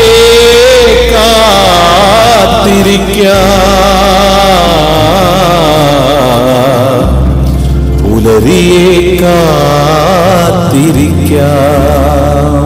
പുലരിയെ കാത്തിരിക്കാം.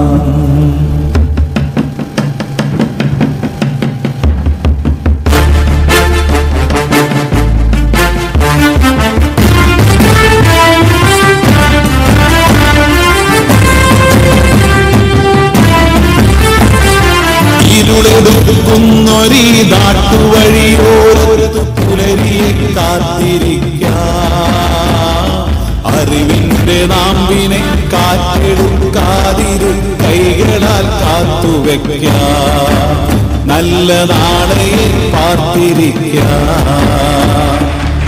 ഇരുളെടുക്കുന്നൊരീ നാട്ടുവഴിയോരത്ത് പുലരിയെ കാത്തിരിക്കാം. അറിവിന്റെ നാമ്പിനെ കാറ്റെടുക്കാതിരു കൈകളാൽ കാത്തുവെക്കാം. നല്ല നാളെ പാർത്തിരിക്കാം.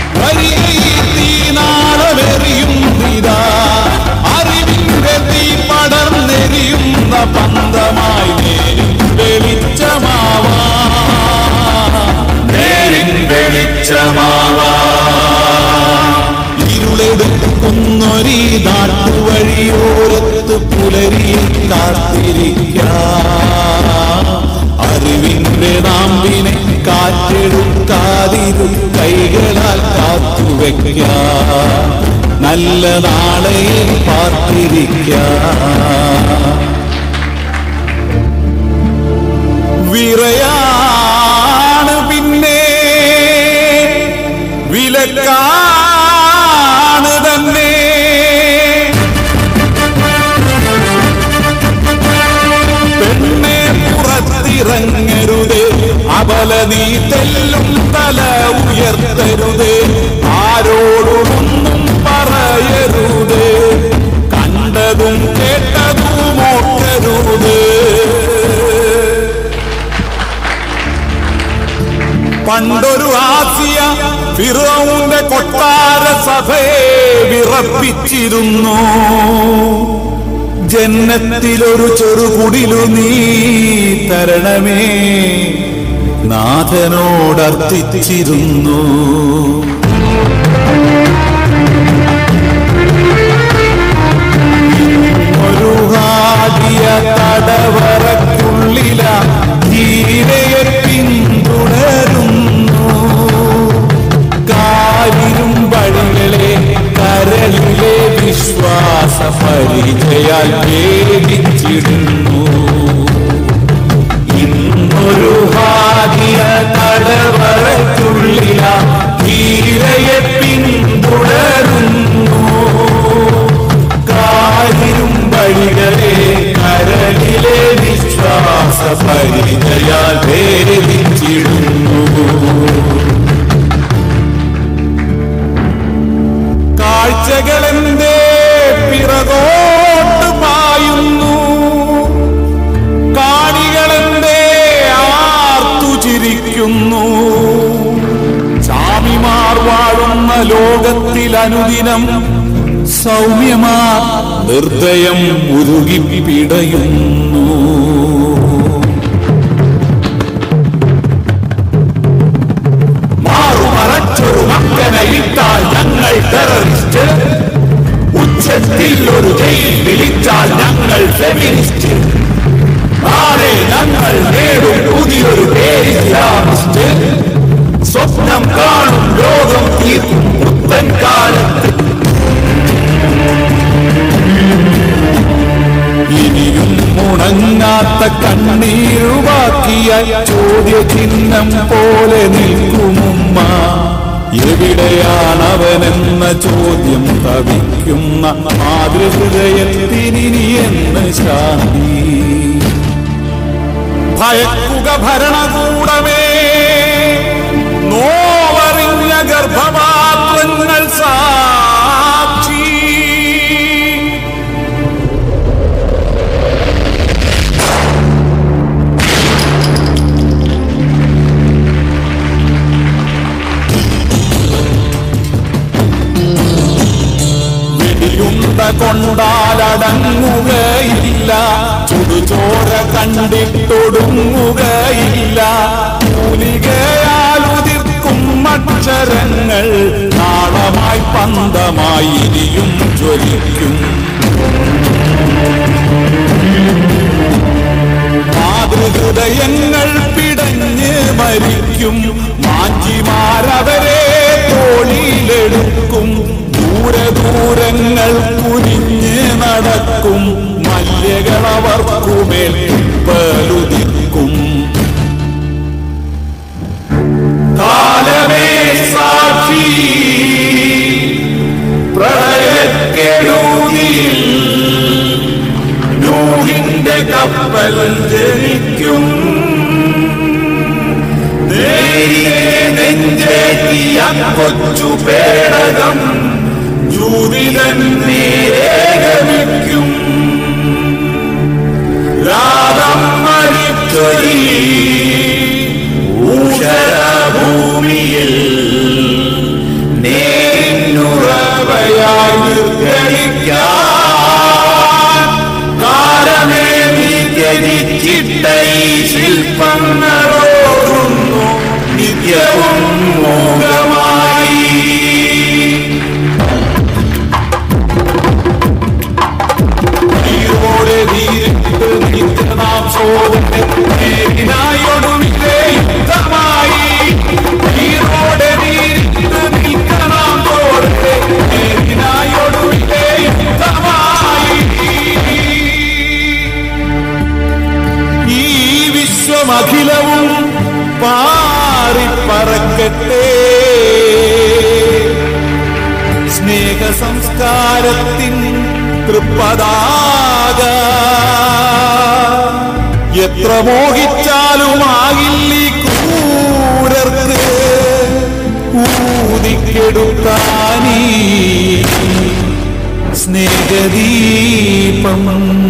തീനാളമെറിയുന്നിതാ അറിവിന്റെ തീ പടർന്നെരിയുന്ന പന്തമായി നേരിൻ വെളിച്ചമാവാ. ഇരുളെടുക്കുന്നൊരീ നാട്ടുവഴിയോരത്ത് പുലരിയെ കാത്തിരിക്കാം. അറിവിന്റെ നാമ്പിനെ കാറ്റെടുക്കാതിരു കൈകളാൽ കാത്തുവെക്കാം. നല്ല നാളെ പാർത്തിരിക്കാം. വിറയാണ് പിന്നെ വിലക്കാണ് തന്നെ. പെണ്ണെ പുറത്തിറങ്ങരുതേ, അബല നീ തെല്ലും തല ഉയർത്തരുതേ. ആരോടൊന്നും പറയരുതേ, കണ്ടതും കേട്ടതും ഓർക്കരുതേ. പണ്ടൊരു ആസിയ ഫിറൗന്റെ കൊട്ടാര സഭയെ വിറപ്പിച്ചിരുന്നു. ജന്നത്തിലൊരു ചെറുകുടിലു നീ തരണമേ നാഥനോടർത്ഥിച്ചിരുന്നു. ഒരു ഹാദിയ തടവറക്കുള്ളില ധീരയെ പിന്തുടരുന്നു. കാലിലും വഴികളെ കരളിലെ വിശ്വാസ പരിചയാൽ വേദിച്ചിടുന്നു. ഇന്നൊരു ഹാദിയ തടവറയ്ക്കുള്ളില ധീരയെ പിന്തുടരുന്നു. കാലിലും വഴികളെ കരളിലെ വിശ്വാസ പരിചയാൽ വേദിച്ചിടുന്നു. കാഴ്ചകളെന്തേ പിറകോട്ട് പായുന്നു. കാണികളെന്തേ ആർത്തു ചിരിക്കുന്നു. സ്വാമിമാർ വാഴുന്ന ലോകത്തിൽ അനുദിനം സൗമ്യമാർ ഹൃദയം ഉരുകി പിടയുന്നു. മാറുമറച്ചൊരു മക്കനയിട്ടാൽ ഞങ്ങൾ ടെററിസ്റ്റ്. ഉച്ചത്തിൽ ഒരു ജയിൽ വിളിച്ചാൽ ഞങ്ങൾ ഫെമിനിസ്റ്റ്. നാളെ ഞങ്ങൾ നേടും പുതിയൊരു പേര് ഇസ്ലാമിസ്റ്റ്. സ്വപ്നം കാണും ലോകം തീർക്കും പുത്തൻ കാലത്ത്. ഇനിയും ഉണങ്ങാത്ത കണ്ണീരുവാക്കിയ ചോദ്യചിഹ്നം പോലെ നിൽക്കുമുമ്മ. എവിടെയാണവനെന്ന ചോദ്യം തവിക്കുന്ന മാതൃഹൃദയത്തിനി എന്ന് ശാന്തി. ഭയക്കുക ഭരണകൂടമേ, നോവറിഞ്ഞ ഗർഭപാത്രങ്ങൾ സാക്ഷി. വെടിയുണ്ട കൊണ്ടാലടങ്ങുകയില്ല, ചുടുചോര കണ്ടിട്ടൊടുങ്ങുകയില്ല. മൂലികയാൽ ഉതിർക്കും അക്ഷരങ്ങൾ നാളമായി പന്തമായി ഇനിയും ജ്വലിക്കും. മാതൃഹൃദയങ്ങൾ പിടഞ്ഞ് മരിക്കും. മാഞ്ചിമാരവരെ തോളിലെടുക്കും. ദൂരദൂരങ്ങൾ കുനിഞ്ഞ് നടക്കും. മല്യകളവർക്കുമേൽ പലുതിക്കും. കാലമേ സാക്ഷി പ്രളയക്കെടുതിയിൽ നൂഹിന്റെ കപ്പൽ ജനിക്കും. നേരിയെ നെഞ്ചേറ്റിയ കൊച്ചു പേടകം ജൂതിതൻ നേരേഗമിക്കും. രാഗം മരിച്ചൊരി ഊഷരഭൂമിയിൽ നേരിനുറവയായി നിർഗണിക്കാൻ കാലമേ നീ ത്യജിച്ചിട്ട ഈ ശില്പങ്ങളോടുന്നു നിത്യവും മോഹമായി. നാം സോദരനായൊടുവിലെ യുദ്ധമായി. ഈരോടെ നീരിട്ട് നിൽക്കണം സോദരനായൊടുവിലെ യുദ്ധമായി. ഈ വിശ്വമഖിലവും പാറിപ്പറക്കട്ടെ. സ്നേഹ സംസ്കാരത്തിൻ തൃപ്പതാക എത്ര മോഹിച്ചാലുമാകില്ലീ ക്രൂരർക്ക് ഊതിക്കെടുത്താനീ സ്നേഹദീപം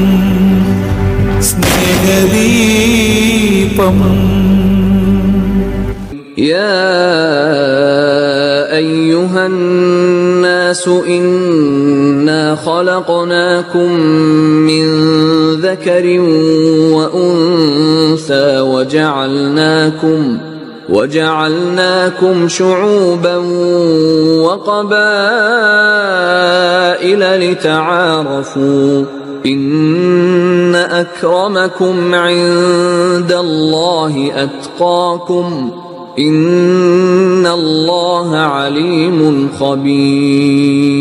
സ്നേഹദീപം. يا أيها الناس إنا خلقناكم من ذكر وأنثى وجعلناكم شعوبا وقبائل لتعارفوا إن أكرمكم عند الله أتقاكم إن الله عليم خبير.